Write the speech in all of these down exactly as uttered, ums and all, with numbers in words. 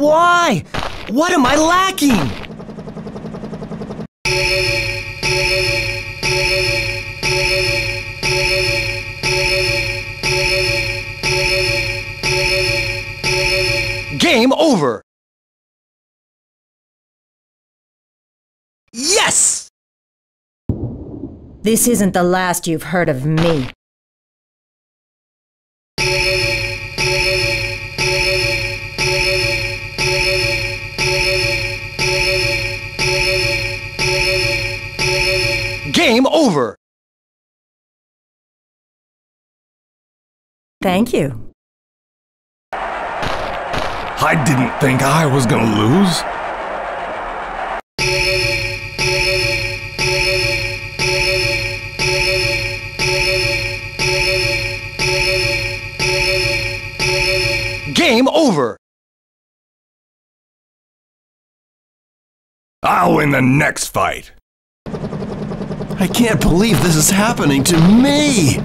why? What am I lacking? Game over! Yes! This isn't the last you've heard of me. Game over! Thank you. I didn't think I was gonna lose. Game over! I'll win the next fight. I can't believe this is happening to me!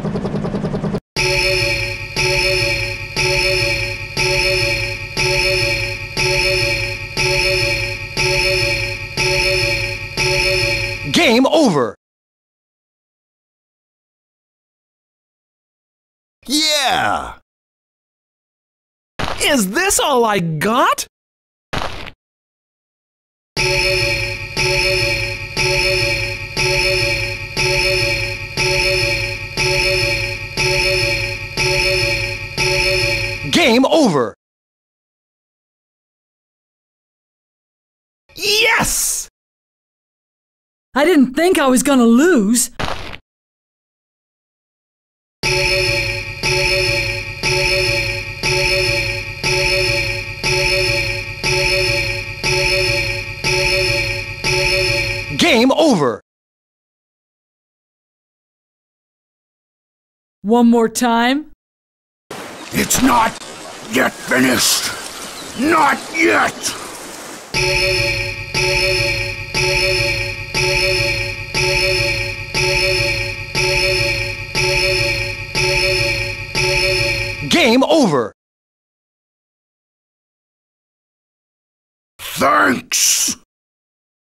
Game over! Yeah! Is this all I got? Game over! Yes! I didn't think I was gonna lose. Game over! One more time. It's not yet finished. Not yet. Game over! Thanks.